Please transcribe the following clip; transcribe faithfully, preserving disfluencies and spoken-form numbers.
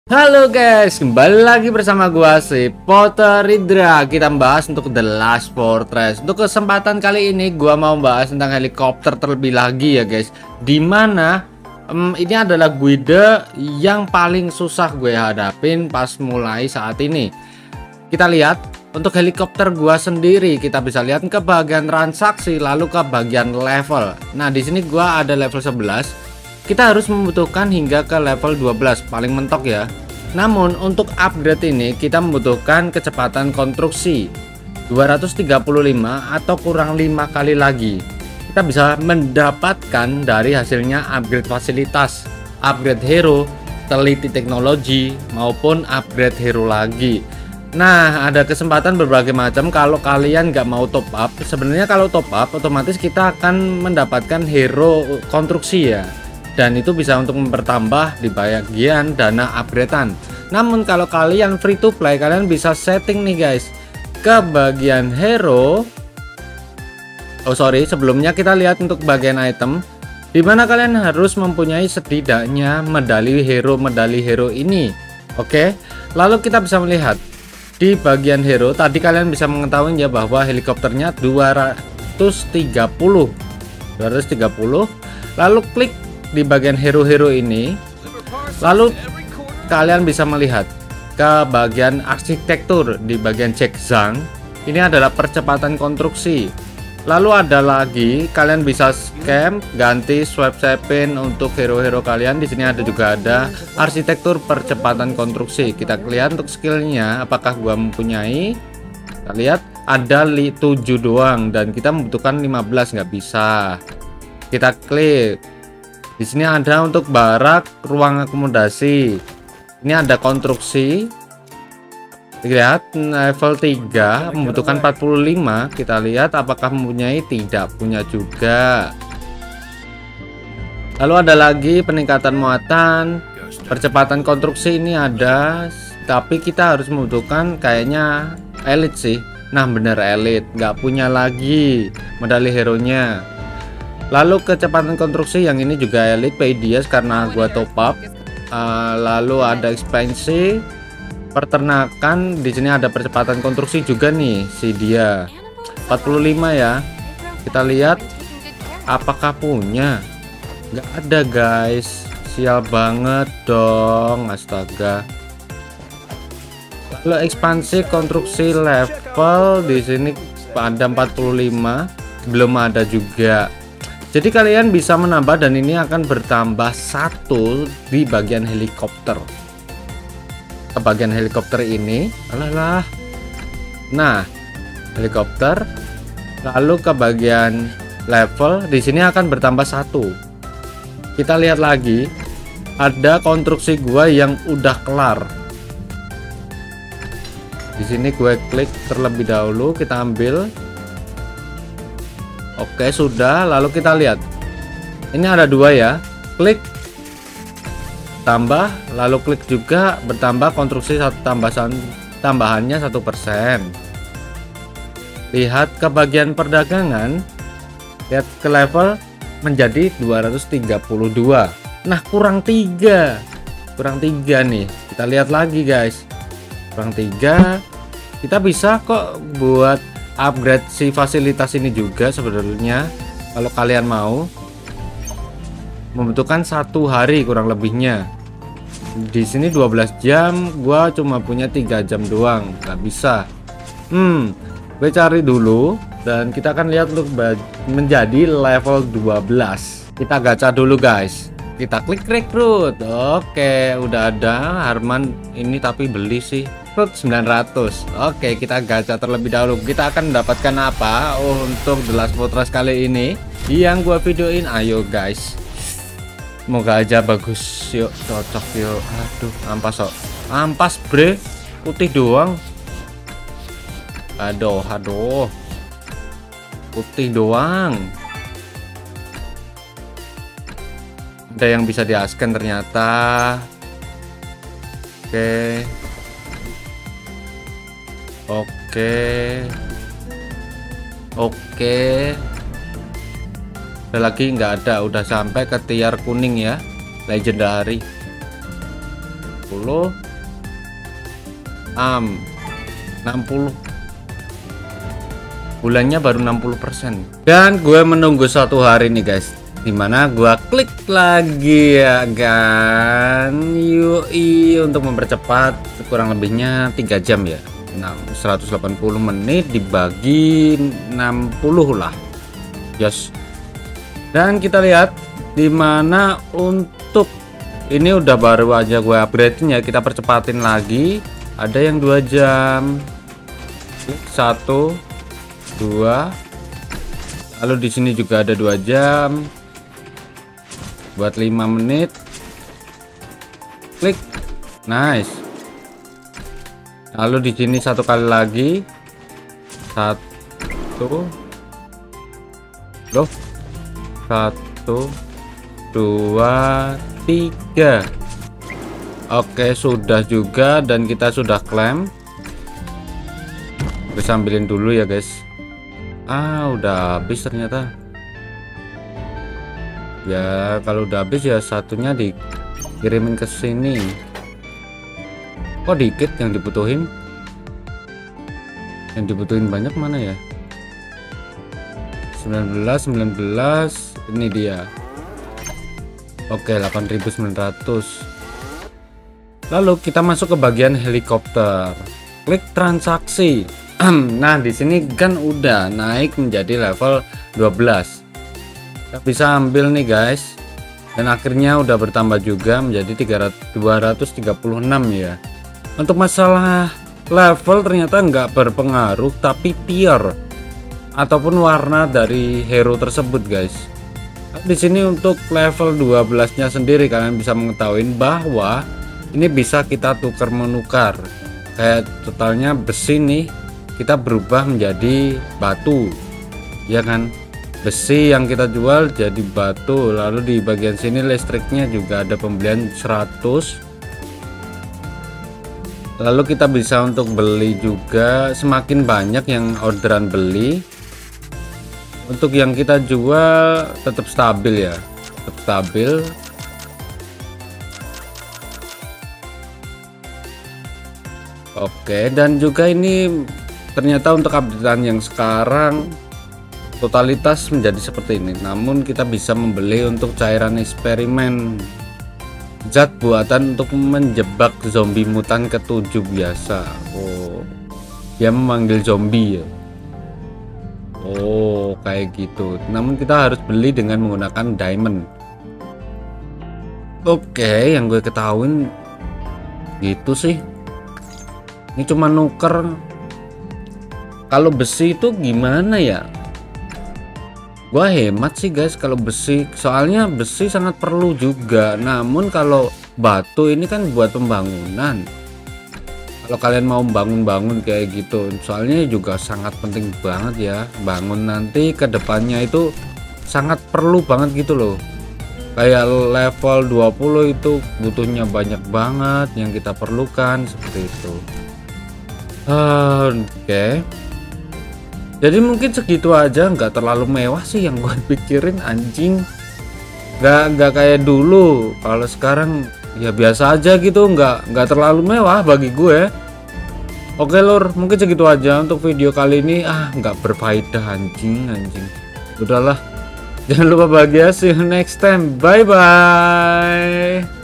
Halo guys, kembali lagi bersama gua si Potter Ridra. Kita bahas untuk The Last Fortress. Untuk kesempatan kali ini gua mau bahas tentang helikopter terlebih lagi ya guys. Dimana um, ini adalah guide yang paling susah gue hadapin pas mulai saat ini. Kita lihat untuk helikopter gua sendiri, kita bisa lihat ke bagian transaksi lalu ke bagian level. Nah, di sini gua ada level sebelas. Kita harus membutuhkan hingga ke level dua belas paling mentok ya. Namun untuk upgrade ini kita membutuhkan kecepatan konstruksi dua ratus tiga puluh lima atau kurang lima kali lagi. Kita bisa mendapatkan dari hasilnya upgrade fasilitas, upgrade hero, teliti teknologi maupun upgrade hero lagi. Nah, ada kesempatan berbagai macam kalau kalian nggak mau top up. Sebenarnya kalau top up otomatis kita akan mendapatkan hero konstruksi ya. Dan itu bisa untuk mempertambah di bagian dana upgradean. Namun kalau kalian free to play, kalian bisa setting nih guys ke bagian hero. Oh sorry, sebelumnya kita lihat untuk bagian item, dimana kalian harus mempunyai setidaknya medali hero medali hero ini. Oke, lalu kita bisa melihat di bagian hero tadi kalian bisa mengetahui ya bahwa helikopternya dua ratus tiga puluh. Lalu klik di bagian hero-hero ini, lalu kalian bisa melihat ke bagian arsitektur di bagian cek zang. Ini adalah percepatan konstruksi. Lalu ada lagi kalian bisa scam ganti swipe pin untuk hero-hero kalian. Di sini ada juga ada arsitektur percepatan konstruksi. Kita lihat untuk skillnya apakah gua mempunyai. Kita lihat ada tujuh doang dan kita membutuhkan lima belas, nggak bisa. Kita klik. Di sini ada untuk barak, ruang akomodasi. Ini ada konstruksi. Lihat level tiga membutuhkan empat puluh lima. Kita lihat apakah mempunyai, tidak punya juga. Lalu ada lagi peningkatan muatan, percepatan konstruksi ini ada, tapi kita harus membutuhkan kayaknya elite sih. Nah bener elite, nggak punya lagi medali hero nya. Lalu kecepatan konstruksi yang ini juga elite pay dia karena gua top up. Uh, lalu ada ekspansi peternakan, di sini ada percepatan konstruksi juga nih si dia empat puluh lima ya. Kita lihat apakah punya, nggak ada guys, sial banget dong, astaga. Lalu ekspansi konstruksi level di sini ada empat puluh lima, belum ada juga. Jadi kalian bisa menambah dan ini akan bertambah satu di bagian helikopter. Ke bagian helikopter ini, alalah. Nah, helikopter. Lalu ke bagian level di sini akan bertambah satu. Kita lihat lagi, ada konstruksi gua yang udah kelar. Di sini gue klik terlebih dahulu, kita ambil. Oke sudah, lalu kita lihat ini ada dua ya, klik tambah, lalu klik juga bertambah konstruksi satu, tambahan tambahannya satu persen. Lihat ke bagian perdagangan, lihat ke level menjadi dua ratus tiga puluh dua. Nah kurang tiga, kurang tiga nih. Kita lihat lagi guys, kurang tiga. Kita bisa kok buat upgrade si fasilitas ini juga sebenarnya. Kalau kalian mau, membutuhkan satu hari kurang lebihnya. Di sini dua belas jam, gua cuma punya tiga jam doang, nggak bisa. Hmm, gue cari dulu dan kita akan lihat untuk menjadi level dua belas. Kita gacha dulu guys. Kita klik rekrut. Oke, udah ada Harman ini tapi beli sih. sembilan ratus. Oke, kita gacha terlebih dahulu. Kita akan mendapatkan apa untuk The Last Fortress kali ini yang gua videoin. Ayo guys, semoga aja bagus. Yuk, cocok yuk. Aduh, ampas kok. Ampas bre, putih doang. Aduh, aduh, putih doang. Ada yang bisa di-scan ternyata. Oke. Oke, oke. Ada lagi nggak ada, udah sampai ke tier kuning ya, legendary. puluh, um, enam puluh. Bulannya baru enam puluh persen. Dan gue menunggu satu hari nih guys, dimana gue klik lagi ya kan, yui, untuk mempercepat kurang lebihnya tiga jam ya. Nah, seratus delapan puluh menit dibagi enam puluh lah. Yes. Dan kita lihat dimana untuk ini udah baru aja gue upgrade-nya, kita percepatin lagi. Ada yang dua jam, satu, dua, lalu di sini juga ada dua jam buat lima menit. Klik, nice. Lalu di sini satu kali lagi, satu, loh, satu, dua, tiga. Oke, sudah juga, dan kita sudah klaim. Bisa ambilin dulu ya guys. Ah, udah habis ternyata. Ya, kalau udah habis ya satunya dikirimin ke sini. Kok dikit yang dibutuhin? Yang dibutuhin banyak mana ya? sembilan belas, sembilan belas, ini dia. Oke, delapan ribu sembilan ratus. Lalu kita masuk ke bagian helikopter. Klik transaksi. Nah, di sini kan udah naik menjadi level dua belas. Kita bisa ambil nih guys. Dan akhirnya udah bertambah juga menjadi dua ratus tiga puluh enam ya. Untuk masalah level ternyata nggak berpengaruh, tapi tier ataupun warna dari hero tersebut guys. Di sini untuk level dua belas nya sendiri kalian bisa mengetahui bahwa ini bisa kita tukar menukar. Kayak totalnya besi nih, kita berubah menjadi batu, ya kan? Besi yang kita jual jadi batu. Lalu di bagian sini listriknya juga ada pembelian seratus. Lalu kita bisa untuk beli juga, semakin banyak yang orderan beli. Untuk yang kita jual tetap stabil ya, tetap stabil. Oke, dan juga ini ternyata untuk updatean yang sekarang totalitas menjadi seperti ini. Namun kita bisa membeli untuk cairan eksperimen, zat buatan untuk menjebak zombie mutan ketujuh biasa. Oh, dia memanggil zombie ya. Oh, kayak gitu. Namun kita harus beli dengan menggunakan diamond. Oke, yang gue ketahuin gitu sih. Ini cuma nuker. Kalau besi itu gimana ya? Gua hemat sih guys kalau besi, soalnya besi sangat perlu juga. Namun kalau batu ini kan buat pembangunan. Kalau kalian mau bangun-bangun kayak gitu, soalnya juga sangat penting banget ya. Bangun nanti ke depannya itu sangat perlu banget gitu loh. Kayak level dua puluh itu butuhnya banyak banget yang kita perlukan seperti itu. Oke. Okay. Jadi mungkin segitu aja, nggak terlalu mewah sih yang gue pikirin anjing. Nggak nggak kayak dulu. Kalau sekarang ya biasa aja gitu, nggak nggak terlalu mewah bagi gue. Oke lur, mungkin segitu aja untuk video kali ini. Ah, nggak berfaedah anjing anjing. Udahlah, jangan lupa bahagia. See you next time. Bye bye.